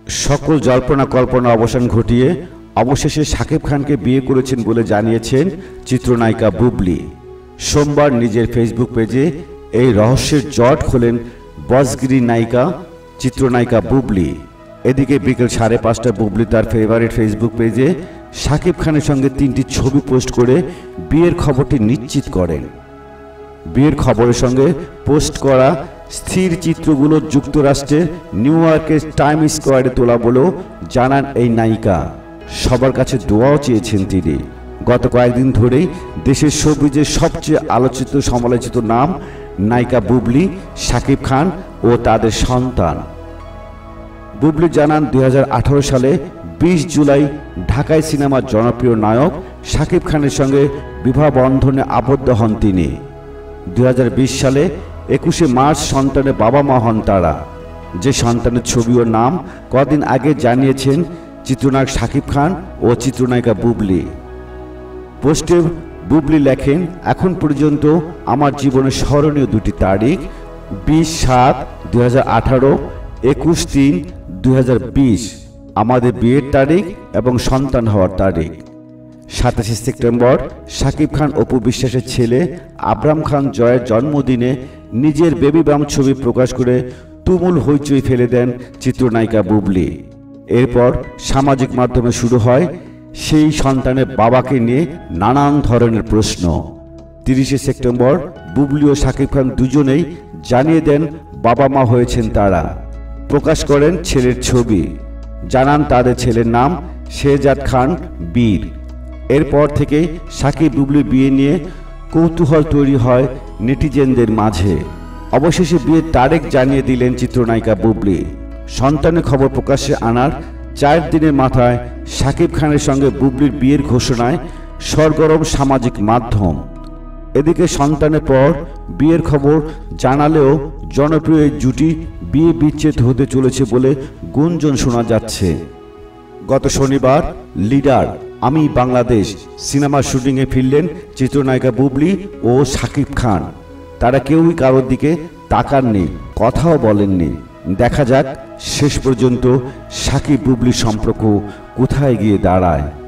সকল জল্পনা কল্পনা অবসান ঘটিয়ে অবশেষে শাকিব খানকে বিয়ে করেছেন বলে জানিয়েছেন চিত্রনায়িকা বুবলি। সোমবার নিজের ফেসবুক পেজে এই রহস্যের জট খোলেন বসগিরি নায়িকা চিত্রনায়িকা বুবলি। এদিকে বিকেল 5:30টায় বুবলি তার ফেভারিট ফেসবুক পেজে শাকিব খানের সঙ্গে 3টি ছবি পোস্ট করে বিয়ের খবরটি নিশ্চিত করেন। বিয়ের খবরের সঙ্গে পোস্ট করা স্থির চিত্রগুলো যুক্তরাষ্ট্রের নিউ ইয়র্কের টাইম স্কোয়ারে তোলা বলেও জানান এই নায়িকা। সবার কাছে দোয়াও চেয়েছেন তিনি। গত কয়েকদিন ধরেই দেশের শোবিজের সবচেয়ে আলোচিত সমালোচিত নাম নায়িকা বুবলি, শাকিব খান ও তাদের সন্তান। বুবলি জানান 2018 সালে 20 জুলাই ঢাকায় সিনেমার জনপ্রিয় নায়ক শাকিব খানের সঙ্গে বিবাহ বন্ধনে আবদ্ধ হন তিনি। 2020 সালে 21 মার্চ সন্তানের বাবা মা হন তারা। যে সন্তানের ছবি ও নাম কদিন আগে জানিয়েছেন চিত্রনায়ক শাকিব খান ও চিত্রনায়িকা বুবলি। পোস্টে বুবলি লেখেন, এখন পর্যন্ত আমার জীবনের স্মরণীয় দুটি তারিখ 20/7/2018, 21/3/2020 আমাদের বিয়ের তারিখ এবং সন্তান হওয়ার তারিখ। 27 সেপ্টেম্বর শাকিব খান অপু বিশ্বাসের ছেলে আবরাম খান জয়ের জন্মদিনে নিজের বেবি বাম্প ছবি প্রকাশ করে তুমুল হইচই ফেলে দেন চিত্রনায়িকা বুবলি। এরপর সামাজিক মাধ্যমে শুরু হয় সেই সন্তানের বাবাকে নিয়ে নানান ধরনের প্রশ্ন। 30 সেপ্টেম্বর বুবলি ও শাকিব খান দুজনেই জানিয়ে দেন বাবা মা হয়েছেন তারা। প্রকাশ করেন ছেলের ছবি, জানান তাদের ছেলের নাম শেহজাদ খান বীর। এরপর থেকে শাকিব বুবলির বিয়ে নিয়ে কৌতূহল তৈরি হয় নেটিজেনদের মাঝে। অবশেষে বিয়ের তারিখ জানিয়ে দিলেন চিত্রনায়িকা বুবলি। সন্তানের খবর প্রকাশ্যে আনার 4 দিনের মাথায় শাকিব খানের সঙ্গে বুবলির বিয়ের ঘোষণায় সরগরম সামাজিক মাধ্যম। এদিকে সন্তানের পর বিয়ের খবর জানালেও জনপ্রিয় এই জুটি বিয়ে বিচ্ছেদ হতে চলেছে বলে গুঞ্জন শোনা যাচ্ছে। গত শনিবার লিডার আমি বাংলাদেশ সিনেমার শুটিংয়ে ফিরলেন চিত্রনায়িকা বুবলি ও শাকিব খান। তারা কেউই কারোর দিকে তাকাননি, কথাও বলেননি। দেখা যাক শেষ পর্যন্ত শাকিব বুবলির সম্পর্ক কোথায় গিয়ে দাঁড়ায়।